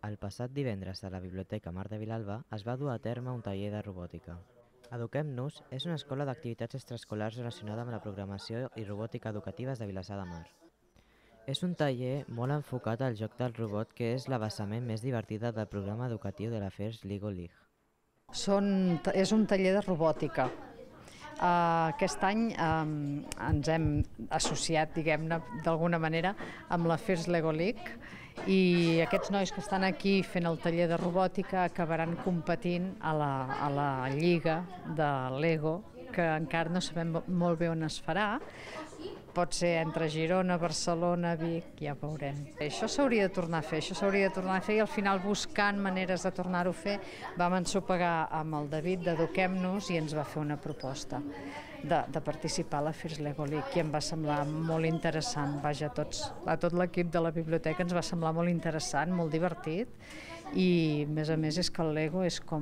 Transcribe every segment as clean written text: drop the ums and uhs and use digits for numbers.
El passat divendres a la Biblioteca Mar de Vilalba es va dur a terme un taller de robòtica. Eduquem-nos és una escola d'activitats extraescolars relacionada amb la programació i robòtica educatives de Vilassar de Mar. És un taller molt enfocat al joc del robot, que és la vessament més divertida del programa educatiu de la FIRST LEGO League. És un taller de robòtica. Aquest any ens hem associat, diguem-ne, d'alguna manera, amb la FIRST LEGO League, i aquests nois que estan aquí fent el taller de robòtica acabaran competint a la lliga de Lego, que encara no sabem molt bé on es farà. Pot ser entre Girona, Barcelona, Vic, ja veurem. Això s'hauria de tornar a fer, i al final, buscant maneres de tornar-ho a fer, vam ensopegar amb el David d'Eduquem-nos i ens va fer una proposta de participar a la FIRST LEGO League, i em va semblar molt interessant. Vaja, a tot l'equip de la biblioteca ens va semblar molt interessant, molt divertit, i a més és que el Lego és com...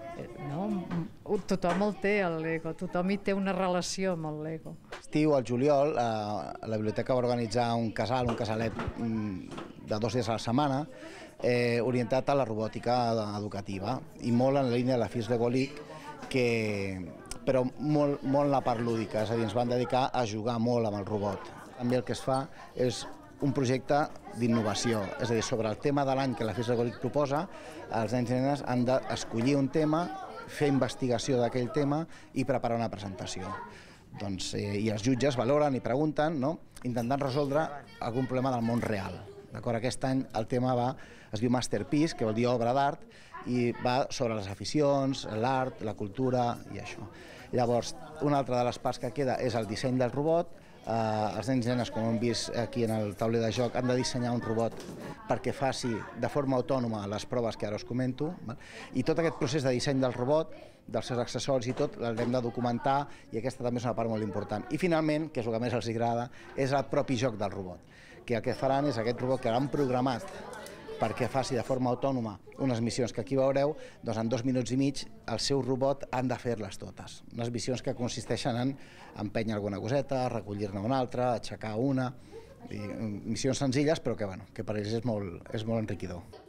Tothom el té, el Lego, tothom hi té una relació amb el Lego. L'estiu, al juliol, la biblioteca va organitzar un casalet de 2 dies a la setmana orientat a la robòtica educativa, i molt en la línia de la FIRST LEGO League, però molt en la part lúdica, és a dir, ens van dedicar a jugar molt amb el robot. També el que es fa és un projecte d'innovació, és a dir, sobre el tema de l'any que la FIRST LEGO League proposa, els nens i nenes han d'escollir un tema, fer investigació d'aquell tema i preparar una presentació. I els jutges valoren i pregunten, intentant resoldre algun problema del món real. Aquest any el tema es diu Masterpiece, que vol dir obra d'art, i va sobre les aficions, l'art, la cultura i això. Llavors, una altra de les parts que queda és el disseny del robot. Els nens i nenes, com hem vist aquí en el tauler de joc, han de dissenyar un robot perquè faci de forma autònoma les proves que ara us comento, i tot aquest procés de disseny del robot, dels seus accessoris i tot, l'hem de documentar, i aquesta també és una part molt important. I finalment, que és el que més els agrada, és el propi joc del robot, que el que faran és aquest robot que l'han programat perquè faci de forma autònoma unes missions que aquí veureu, doncs en 2 minuts i mig el seu robot han de fer-les totes. Unes missions que consisteixen en empènyer alguna coseta, recollir-ne una altra, aixecar una, missions senzilles però que per ells és molt enriquidor.